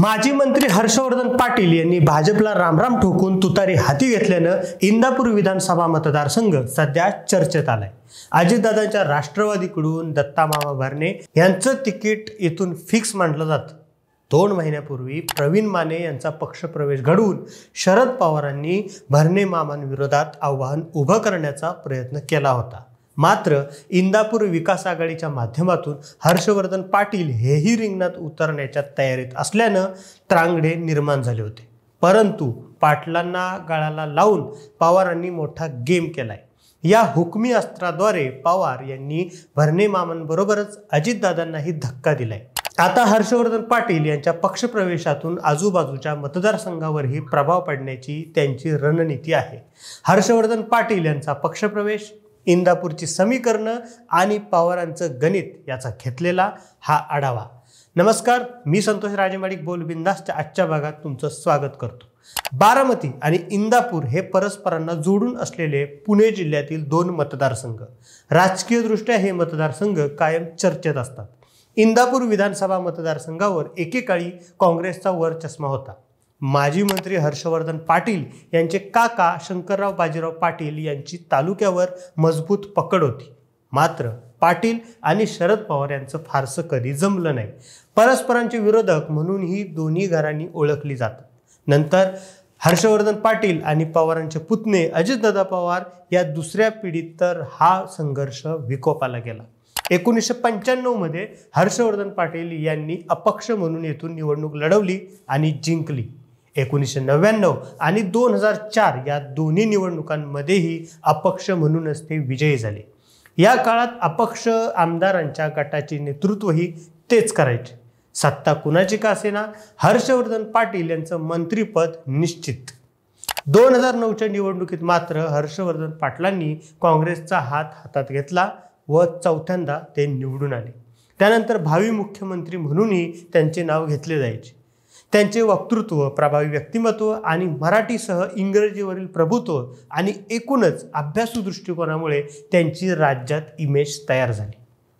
माजी मंत्री हर्षवर्धन पाटील यांनी भाजपला रामराम ठोकून तुतारी हाती घेतल्यानं इंदापूर विधानसभा मतदारसंघ सध्या चर्चेत आलाय। अजितदादांच्या राष्ट्रवादीकडून दत्ता मामा भरणे यांचं तिकीट इथून फिक्स मानलं जातं। 2 महिन्यापूर्वी प्रवीण माने यांचा पक्षप्रवेश घडवून शरद पवारांनी भरणे मामांविरोधात आव्हान उभं करण्याचा प्रयत्न केला होता। मात्र इंदापूर विकास आघाडीच्या माध्यमातून हर्षवर्धन पाटील हेही रिंगणात उतरण्याच्या तयारीत असल्यानं त्रांगडे निर्माण झाले होते। परंतु पाटलांना गळाला लावून पवारांनी मोठा गेम केलाय। या हुकमी अस्त्राद्वारे पवार यांनी भरणे मामांबरोबरच अजितदादांनाही धक्का दिलाय। आता हर्षवर्धन पाटील यांच्या पक्षप्रवेशातून आजूबाजूच्या मतदारसंघावरही प्रभाव पडण्याची त्यांची रणनीती आहे। हर्षवर्धन पाटील यांचा पक्षप्रवेश, इंदापूरची समीकरणं आणि पवारांचं गणित याचा घेतलेला हा आढावा। नमस्कार, मी संतोष राजेमाडिक बोल बिंदासच्या आजच्या भागात तुमचं स्वागत करतो। बारामती आणि इंदापूर हे परस्परांना जोडून असलेले पुणे जिल्ह्यातील 2 मतदारसंघ। राजकीयदृष्ट्या हे मतदारसंघ कायम चर्चेत असतात। इंदापूर विधानसभा मतदारसंघावर एकेकाळी काँग्रेसचा वरचष्मा होता। माजी मंत्री हर्षवर्धन पाटील यांचे काका शंकरराव बाजीराव पाटील यांची तालुक्यावर मजबूत पकड होती। मात्र पाटील आणि शरद पवार यांचं फारसं कधी जमलं नाही। परस्परांचे विरोधक म्हणून ही दोन्ही घरांनी ओळखली जातात। नंतर हर्षवर्धन पाटील आणि पवारांचे पुतणे अजितदादा पवार या दुसऱ्या पिढीत तर हा संघर्ष विकोपाला गेला। 1995 मध्ये हर्षवर्धन पाटील यांनी अपक्ष म्हणून येथून निवडणूक लढवली आणि जिंकली। 1999 आणि 2004 या दोन्ही निवडणुकांमध्येही अपक्ष म्हणूनच ते विजयी झाले। या काळात अपक्ष आमदारांच्या गटाचे नेतृत्वही तेच करायचे। सत्ता कुणाची का असेना, हर्षवर्धन पाटील यांचं मंत्रिपद निश्चित। 2009च्या निवडणुकीत मात्र हर्षवर्धन पाटलांनी काँग्रेसचा हात हातात घेतला व चौथ्यांदा ते निवडून आले। त्यानंतर भावी मुख्यमंत्री म्हणूनही त्यांचे नाव घेतले जायचे। त्यांचे वक्तृत्व, प्रभावी व्यक्तिमत्व आणि मराठीसह इंग्रजीवरील प्रभुत्व आणि एकूणच अभ्यासू दृष्टिकोनामुळे त्यांची राज्यात इमेज तयार झाली।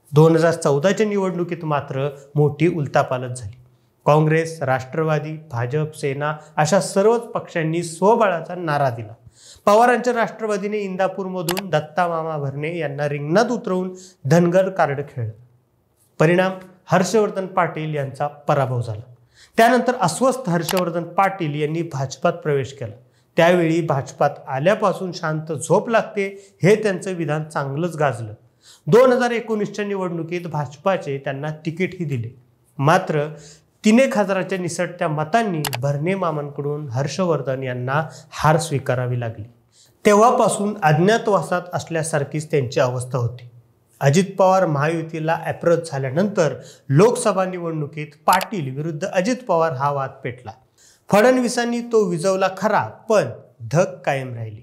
2014च्या निवडणुकीत मात्र मोठी उलथापालथ झाली। काँग्रेस, राष्ट्रवादी, भाजप, सेना अशा सर्वच पक्षांनी स्वबळाचा नारा दिला। पवारांच्या राष्ट्रवादीने इंदापूरमधून दत्ता मामा भरणे यांना रिंगणात उतरवून धनगर कार्ड खेळलं। परिणाम, हर्षवर्धन पाटील यांचा पराभव झाला। त्यानंतर अस्वस्थ हर्षवर्धन पाटील यांनी भाजपात प्रवेश केला। त्यावेळी भाजपात आल्यापासून शांत झोप लागते हे त्यांचं विधान चांगलंच गाजलं। 2019च्या निवडणुकीत भाजपाचे त्यांना तिकीटही दिले। मात्र 3,000च्या निसटत्या मतांनी भरणे मामांकडून हर्षवर्धन यांना हार स्वीकारावी लागली। तेव्हापासून अज्ञातवासात असल्यासारखीच त्यांची अवस्था होती। अजित पवार महायुतीला अप्रोच झाल्यानंतर लोकसभा निवडणुकीत पाटील विरुद्ध अजित पवार हा वाद पेटला। फडणवीसांनी तो विजवला खरा, पण धग कायम राहिली।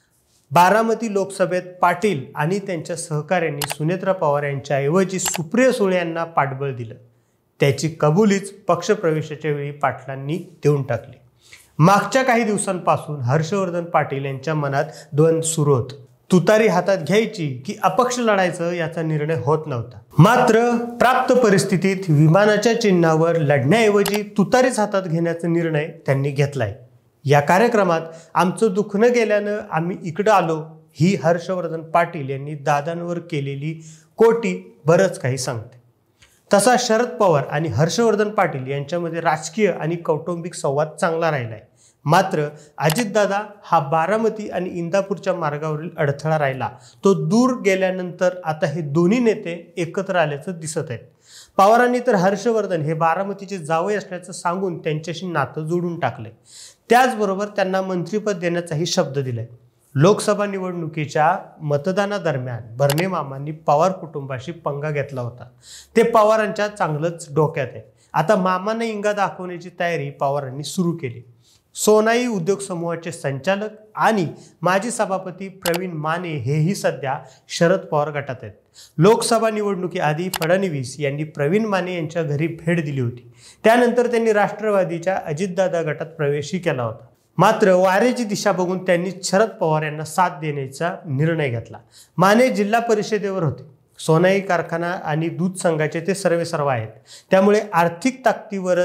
बारामती लोकसभेत पाटील आणि त्यांच्या सहकाऱ्यांनी सुनेत्रा पवार यांच्या ऐवजी सुप्रिया सुळे यांना पाठबळ दिलं। त्याची कबुलीच पक्षप्रवेशाच्या वेळी पाटलांनी देऊन टाकली। मागच्या काही दिवसांपासून हर्षवर्धन पाटील यांच्या मनात द्वंद्व सुरू होतं। तुतारी हातात घ्यायची की अपक्ष लढायचं याचा निर्णय होत नव्हता। मात्र प्राप्त परिस्थितीत विमानाच्या चिन्हावर लढण्याऐवजी तुतारीच हातात घेण्याचा निर्णय त्यांनी घेतलाय। या कार्यक्रमात आमचं दुःख न गेल्यानं आम्ही इकडं आलो ही हर्षवर्धन पाटील यांनी दादांवर केलेली कोटी बरंच काही सांगते। तसा शरद पवार आणि हर्षवर्धन पाटील यांच्यामध्ये राजकीय आणि कौटुंबिक संवाद चांगला राहिलाय। मात्र अजितदादा हा बारामती आणि इंदापूरच्या मार्गावरील अडथळा राहिला। तो दूर गेल्यानंतर आता हे दोन्ही नेते एकत्र आल्याचं दिसत आहेत। पवारांनी तर हर्षवर्धन हे बारामतीचे जावई असल्याचं सांगून त्यांच्याशी नातं जोडून टाकले। त्याचबरोबर त्यांना मंत्रिपद देण्याचाही शब्द दिलाय। लोकसभा निवडणुकीच्या मतदानादरम्यान भरणे मामांनी पवार कुटुंबाशी पंगा घेतला होता। ते पवारांच्या चांगलंच डोक्यात आहे। आता मामांना इंगा दाखवण्याची तयारी पवारांनी सुरू केली। सोनाई उद्योग समूहाचे संचालक आणि माजी सभापती प्रवीण माने हेही सध्या शरद पवार गटात आहेत। लोकसभा निवडणुकीआधी फडणवीस यांनी प्रवीण माने यांच्या घरी भेट दिली होती। त्यानंतर त्यांनी राष्ट्रवादीच्या अजितदादा गटात प्रवेशही केला होता। मात्र वाऱ्याची दिशा बघून त्यांनी शरद पवार यांना साथ देण्याचा निर्णय घेतला। माने जिल्हा परिषदेवर होते। सोनाई कारखाना आणि दूध संघाचे ते सर्वेसर्वा आहेत। त्यामुळे आर्थिक ताकदीवरच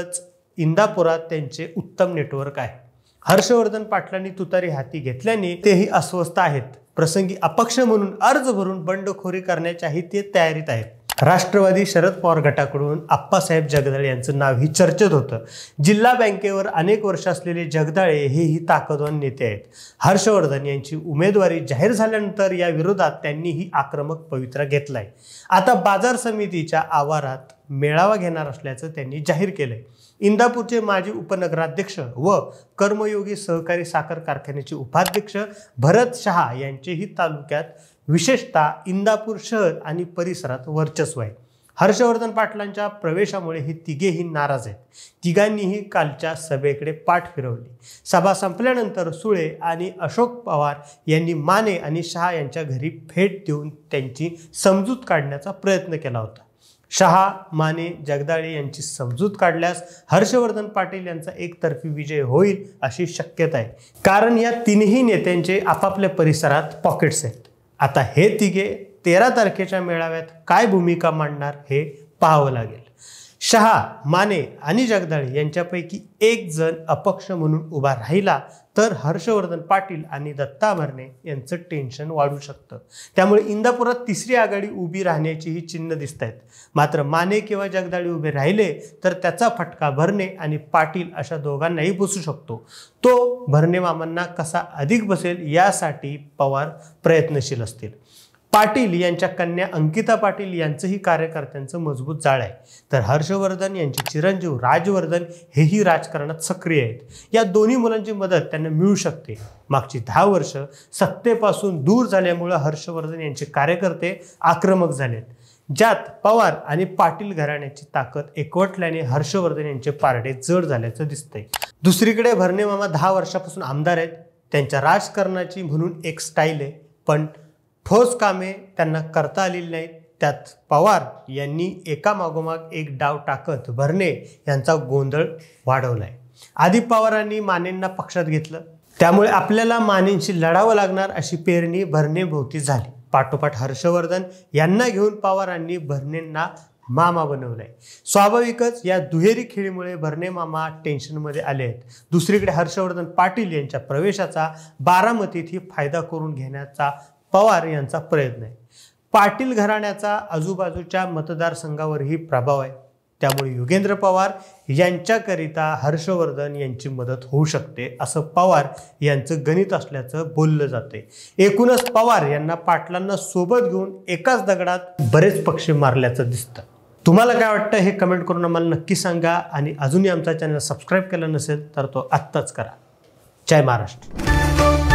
इंदापुरात त्यांचे उत्तम नेटवर्क आहे. हर्षवर्धन पाटलांनी तुतारी हाती घेतल्याने तेही अस्वस्थ आहेत. प्रसंगी अपक्ष म्हणून अर्ज भरून बंडखोरी करण्याच्याही ते तयारीत आहेत. राष्ट्रवादी शरद पवार गटाकडून आप्पासाहेब जगदाळे यांचं नावही चर्चेत होतं. जिल्हा बँकेवर अनेक वर्ष असलेले जगदाळे हेही ताकदवान नेते आहेत. हर्षवर्धन यांची उमेदवारी जाहीर झाल्यानंतर या विरोधात त्यांनीही आक्रमक पवित्रा घेतलाय. आता बाजार समितीच्या आवारात मेळावा घेणार असल्याचं त्यांनी जाहीर केलंय. इंदापूरचे माजी उपनगराध्यक्ष व कर्मयोगी सहकारी साखर कारखान्याचे उपाध्यक्ष भरत शहा यांचेही तालुक्यात विशेषतः इंदापूर शहर आणि परिसरात वर्चस्व आहे. हर्षवर्धन पाटलांच्या प्रवेशामुळे हे तिघेही नाराज आहेत. तिघांनीही कालच्या सभेकडे पाठ फिरवली. सभा संपल्यानंतर सुळे आणि अशोक पवार यांनी माने आणि शहा यांच्या घरी भेट देऊन त्यांची समजूत काढण्याचा प्रयत्न केला होता. शहा, माने, जगदाळे यांची समजूत काढल्यास हर्षवर्धन पाटील यांचा एकतर्फी विजय होईल अशी शक्यता आहे. कारण या तिन्ही नेत्यांचे आपापल्या परिसरात पॉकेट्स आहेत. आता हे तिघे 13 तारखेच्या मेळाव्यात काय भूमिका मांडणार हे पाहावं लागेल. शहा, माने आणि जगदाळे यांच्यापैकी एक जण अपक्ष म्हणून उभा राहिला तर हर्षवर्धन पाटील आणि दत्ता भरणे यांचं टेन्शन वाढू शकतं. त्यामुळे इंदापुरात तिसरी आघाडी उभी राहण्याचीही चिन्ह दिसत आहेत. मात्र माने किंवा जगदाळे उभे राहिले तर त्याचा फटका भरणे आणि पाटील अशा दोघांनाही बसू शकतो. तो भरणे मामांना कसा अधिक बसेल यासाठी पवार प्रयत्नशील असतील. पाटील यांच्या कन्या अंकिता पाटील यांचंही कार्यकर्त्यांचं मजबूत जाळ आहे. तर हर्षवर्धन यांचे चिरंजीव राजवर्धन हेही राजकारणात सक्रिय आहेत. या दोन्ही मुलांची मदत त्यांना मिळू शकते. मागची 10 वर्ष सत्तेपासून दूर झाल्यामुळे हर्षवर्धन यांचे कार्यकर्ते आक्रमक झालेत. ज्यात पवार आणि पाटील घराण्याची ताकद एकवटल्याने हर्षवर्धन यांचे पारडे जड झाल्याचं दिसतंय. दुसरीकडे भरणे मामा 10 वर्षापासून आमदार आहेत. त्यांच्या राजकारणाची म्हणून एक स्टाईल आहे, पण ठोस कामे त्यांना करता आलेली नाहीत. त्यात पवार यांनी एका मागोमाग एक डाव टाकत भरणे यांचा गोंधळ वाढवलाय. आधी पवारांनी मानेंना पक्षात घेतलं, त्यामुळे आपल्याला मानेंशी लढावं लागणार अशी पेरणी भरणे भोवती झाली. पाठोपाठ हर्षवर्धन यांना घेऊन पवारांनी भरणेंना मामा बनवलाय. स्वाभाविकच या दुहेरी खेळीमुळे भरणे मामा टेन्शनमध्ये आले आहेत. दुसरीकडे हर्षवर्धन पाटील यांच्या प्रवेशाचा बारामतीतही फायदा करून घेण्याचा पवार यांचा प्रयत्न आहे. पाटील घराण्याचा आजूबाजूच्या मतदारसंघावरही प्रभाव आहे. त्यामुळे योगेंद्र पवार यांच्याकरिता हर्षवर्धन यांची मदत होऊ शकते असं पवार यांचं गणित असल्याचं बोललं जाते. एकूणच पवार यांना पाटलांना सोबत घेऊन एकाच दगडात बरेच पक्षी मारल्याचं दिसतं. तुम्हाला काय वाटतं हे कमेंट करून आम्हाला नक्की सांगा. आणि अजूनही आमचा चॅनल सबस्क्राईब केला नसेल तर तो आत्ताच करा. जय महाराष्ट्र.